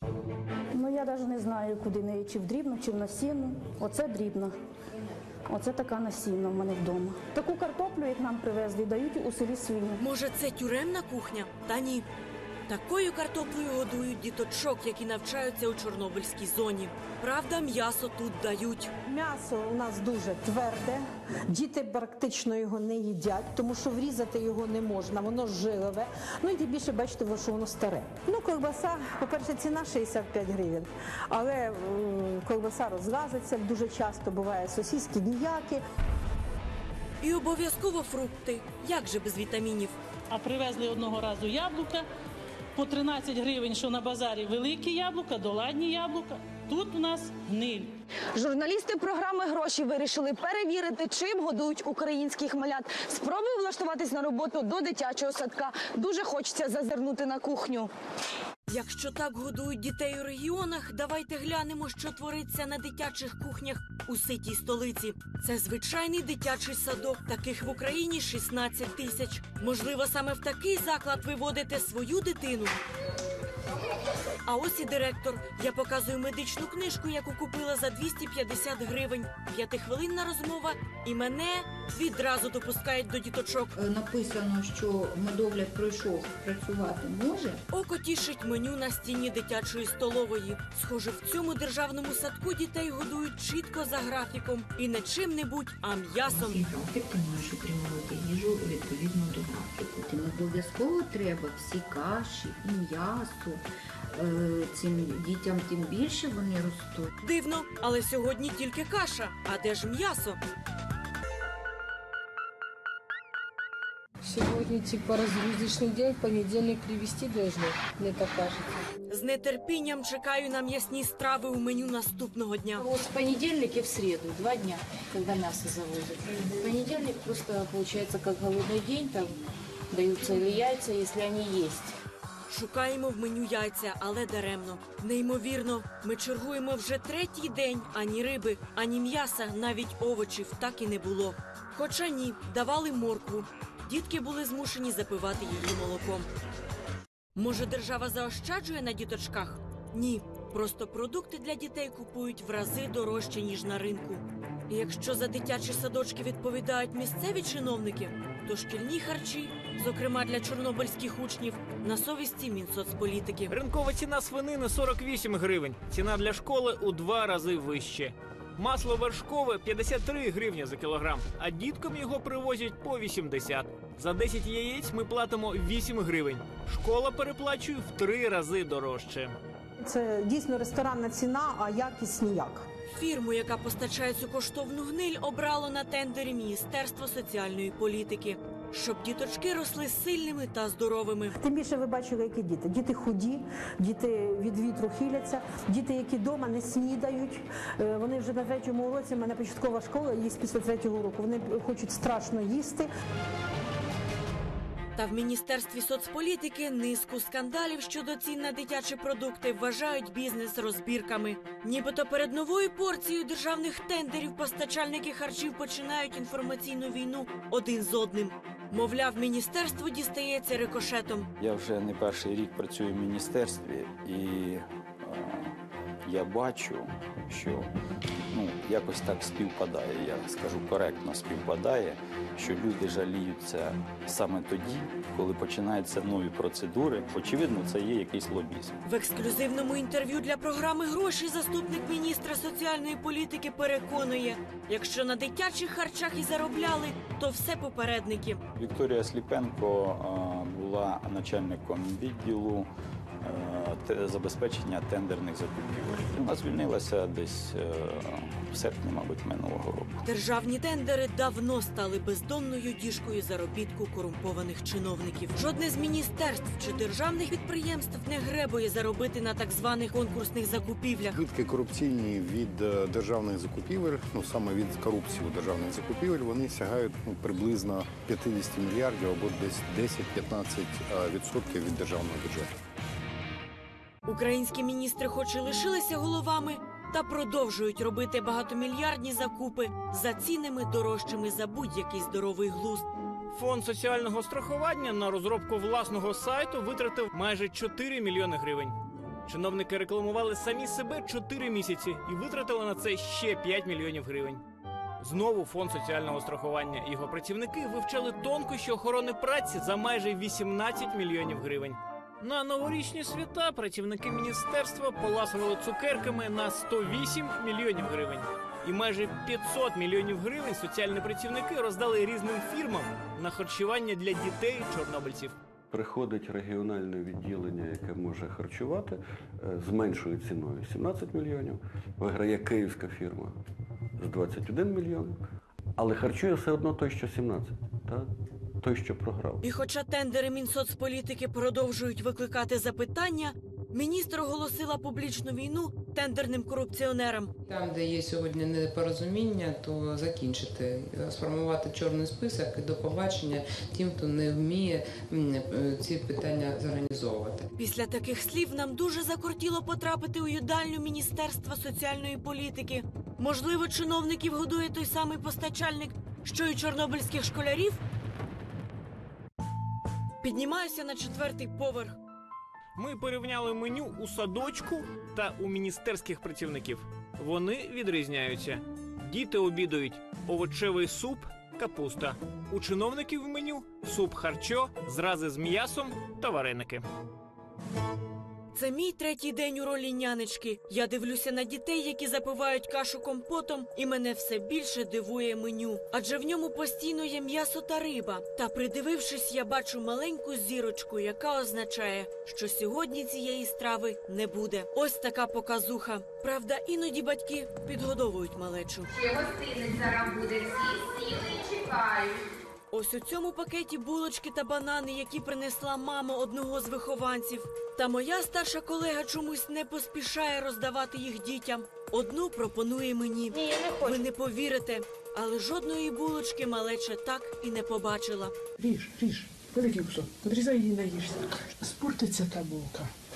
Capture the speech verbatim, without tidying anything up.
Ну, я навіть не знаю, куди неї, чи в дрібну, чи в насінну. Оце дрібна. Оце така насінна в мене вдома. Таку картоплю, як нам привезли, дають у селі Свині. Може, це тюремна кухня? Та ні. Такою картоплею годують діточок, які навчаються у Чорнобильській зоні. Правда, м'ясо тут дають. М'ясо у нас дуже тверде, діти практично його не їдять, тому що врізати його не можна, воно жилове. Ну і тим більше бачите, що воно старе. Ну, ковбаса, по-перше, ціна шістдесят п'ять гривень, але м, ковбаса розлазиться, дуже часто буває сосиски ніякі. І обов'язково фрукти. Як же без вітамінів? А привезли одного разу яблука. По тринадцять гривень, що на базарі великі яблука, доладні яблука. Тут у нас гниль. Журналісти програми «Гроші» вирішили перевірити, чим годують українських малят. Спробую влаштуватись на роботу до дитячого садка. Дуже хочеться зазирнути на кухню. Якщо так годують дітей у регіонах, давайте глянемо, що твориться на дитячих кухнях у ситій столиці. Це звичайний дитячий садок. Таких в Україні шістнадцять тисяч. Можливо, саме в такий заклад ви водите свою дитину? А ось і директор. Я показую медичну книжку, яку купила за двісті п'ятдесят гривень. П'ятихвилинна розмова, і мене відразу допускають до діточок. Написано, що медогляд пройшов, працювати може. Око тішить меню на стіні дитячої столової. Схоже, в цьому державному садку дітей годують чітко за графіком. І не чим-небудь, а м'ясом. І графік, ти маєш отримувати їжу відповідно до графіку. Тим обов'язково треба всі каші і м'ясо. Цим дітям тим більше вони ростуть. Дивно, але сьогодні тільки каша. А де ж м'ясо? Сьогодні, типа, розгрузочний день, в понедільник привезти должны, мені так кажеться. З нетерпінням чекаю на м'ясні страви у меню наступного дня. Вот в понедельник и в среду, два дня, когда мясо завозят. В понедельник просто получается как голодный день, там даются или яйца, если они есть. Шукаємо в меню яйця, але даремно. Неймовірно, ми чергуємо вже третій день. Ані риби, ані м'яса, навіть овочів так і не було. Хоча ні, давали моркву. Дітки були змушені запивати її молоком. Може, держава заощаджує на діточках? Ні. Просто продукти для дітей купують в рази дорожче, ніж на ринку. І якщо за дитячі садочки відповідають місцеві чиновники, то шкільні харчі, зокрема для чорнобильських учнів, на совісті Мінсоцполітики. Ринкова ціна свинини сорок вісім гривень. Ціна для школи у два рази вище. Масло вершкове п'ятдесят три гривні за кілограм, а діткам його привозять по вісімдесят. За десять яєць ми платимо вісім гривень. Школа переплачує в три рази дорожче. Це дійсно ресторанна ціна, а якість ніяк. Фірму, яка постачає цю коштовну гниль, обрало на тендері Міністерство соціальної політики. Щоб діточки росли сильними та здоровими. Тим більше ви бачили, які діти. Діти худі, діти від вітру хиляться, діти, які вдома не снідають. Вони вже на третьому уроці, в мене початкова школа, їсть після третього уроку. Вони хочуть страшно їсти. Та в Міністерстві соцполітики низку скандалів щодо цін на дитячі продукти вважають бізнес розбірками. Нібито перед новою порцією державних тендерів постачальники харчів починають інформаційну війну один з одним. Мовляв, міністерству дістається рикошетом. Я вже не перший рік працюю в міністерстві, і е, я бачу, що ну, якось так співпадає, я скажу коректно співпадає, що люди жаліються саме тоді, коли починаються нові процедури. Очевидно, це є якийсь лобізм. В ексклюзивному інтерв'ю для програми «Гроші» заступник міністра соціальної політики переконує, якщо на дитячих харчах і заробляли, то все попередники. Вікторія Сліпенко була начальником відділу забезпечення тендерних закупівель. Вона звільнилася десь в серпні, мабуть, минулого року. Державні тендери давно стали бездонною діжкою заробітку корумпованих чиновників. Жодне з міністерств чи державних підприємств не гребує заробити на так званих конкурсних закупівлях. Збитки корупційні від державних закупівель, ну саме від корупції у державних закупівель, вони сягають ну, приблизно п'ятдесят мільярдів або десь десять-п'ятнадцять відсотків від державного бюджету. Українські міністри хоч і лишилися головами, та продовжують робити багатомільярдні закупи за цінами дорожчими за будь-який здоровий глузд. Фонд соціального страхування на розробку власного сайту витратив майже чотири мільйони гривень. Чиновники рекламували самі себе чотири місяці і витратили на це ще п'ять мільйонів гривень. Знову фонд соціального страхування. Його працівники вивчали тонкощі охорони праці за майже вісімнадцять мільйонів гривень. На новорічні свята працівники міністерства поласували цукерками на сто вісім мільйонів гривень. І майже п'ятсот мільйонів гривень соціальні працівники роздали різним фірмам на харчування для дітей чорнобильців. Приходить регіональне відділення, яке може харчувати з меншою ціною сімнадцять мільйонів. Виграє київська фірма з двадцять один мільйон. Але харчує все одно той, що сімнадцять. Так? Той, що програв. І хоча тендери Мінсоцполітики продовжують викликати запитання, міністр оголосила публічну війну тендерним корупціонерам. Там, де є сьогодні непорозуміння, то закінчити, сформувати чорний список і до побачення тим, хто не вміє ці питання зорганізовувати. Після таких слів нам дуже закортіло потрапити у їдальню Міністерства соціальної політики. Можливо, чиновників годує той самий постачальник, що й чорнобильських школярів? Піднімаюся на четвертий поверх. Ми порівняли меню у садочку та у міністерських працівників. Вони відрізняються. Діти обідають овочевий суп, капуста. У чиновників в меню суп-харчо, зрази з м'ясом та вареники. Це мій третій день у ролі нянечки. Я дивлюся на дітей, які запивають кашу компотом, і мене все більше дивує меню. Адже в ньому постійно є м'ясо та риба. Та придивившись, я бачу маленьку зірочку, яка означає, що сьогодні цієї страви не буде. Ось така показуха. Правда, іноді батьки підгодовують малечу. Ще гостинець зараз буде, всі сіли і чекають. Ось у цьому пакеті булочки та банани, які принесла мама одного з вихованців. Та моя старша колега чомусь не поспішає роздавати їх дітям. Одну пропонує мені. Ні, я не хочу. Ви не повірите, але жодної булочки малеча так і не побачила. Ріж, ріж, великий кусок, подрізай і наїжся. Спортиться та булка.